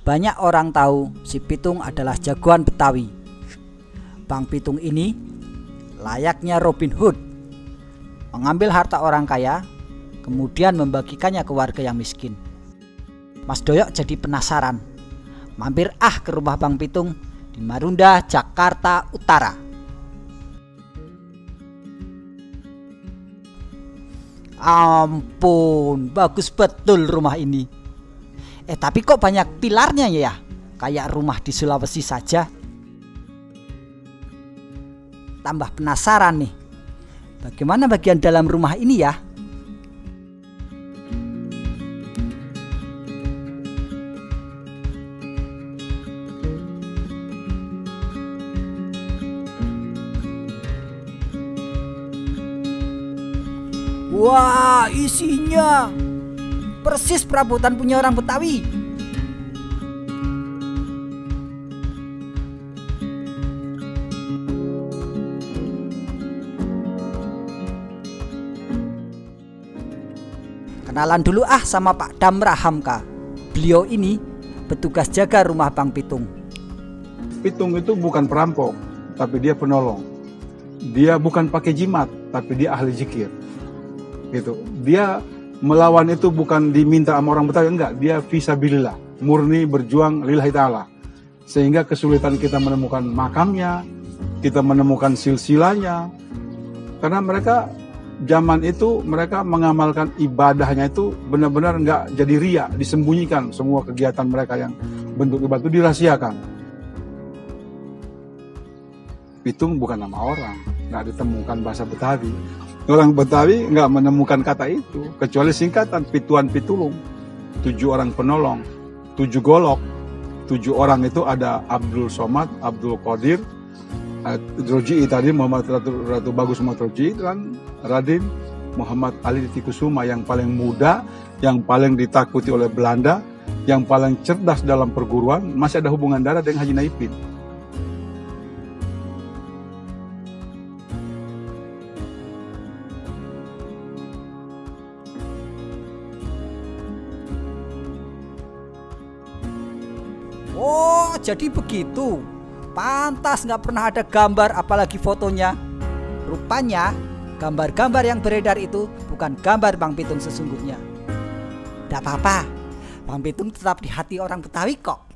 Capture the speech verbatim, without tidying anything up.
Banyak orang tahu si Pitung adalah jagoan Betawi. Bang Pitung ini layaknya Robin Hood, mengambil harta orang kaya, kemudian membagikannya ke warga yang miskin. Mas Doyok jadi penasaran, mampir ah ke rumah Bang Pitung di Marunda, Jakarta Utara. Ampun, bagus betul rumah ini. Eh tapi kok banyak pilarnya ya? Kayak rumah di Sulawesi saja. Tambah penasaran nih, bagaimana bagian dalam rumah ini ya? Wah, isinya persis perabotan punya orang Betawi. Kenalan dulu ah sama Pak Damra Hamka. Beliau ini petugas jaga rumah Bang Pitung. Pitung itu bukan perampok, tapi dia penolong. Dia bukan pakai jimat, tapi dia ahli zikir. Gitu. Dia melawan itu bukan diminta sama orang Betawi, enggak, dia fisabilillah, murni berjuang lillahi ta'ala. Sehingga kesulitan kita menemukan makamnya, kita menemukan silsilanya, karena mereka zaman itu mereka mengamalkan ibadahnya itu benar-benar enggak jadi riya, disembunyikan semua kegiatan mereka yang bentuk ibadah itu dirahasiakan. Pitung bukan nama orang, enggak ditemukan bahasa Betawi. Orang Betawi nggak menemukan kata itu, kecuali singkatan Pituan Pitulung, tujuh orang penolong, tujuh golok, tujuh orang itu ada Abdul Somad, Abdul Qadir, Roji'i tadi Muhammad Ratu, Ratu Bagus Muhammad Roji'i, dan Raden Muhammad Ali Tikusuma yang paling muda, yang paling ditakuti oleh Belanda, yang paling cerdas dalam perguruan, masih ada hubungan darah dengan Haji Naipin. Oh, jadi begitu. Pantas nggak pernah ada gambar apalagi fotonya. Rupanya gambar-gambar yang beredar itu bukan gambar Bang Pitung sesungguhnya. Tidak apa-apa, Bang Pitung tetap di hati orang Betawi kok.